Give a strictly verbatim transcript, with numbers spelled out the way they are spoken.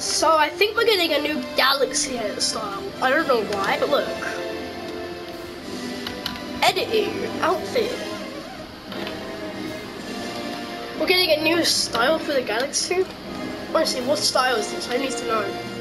So I think we're getting a new Galaxy hairstyle. I don't know why, but look. Editing, outfit. We're getting a new style for the Galaxy. Honestly, what style is this? I need to know.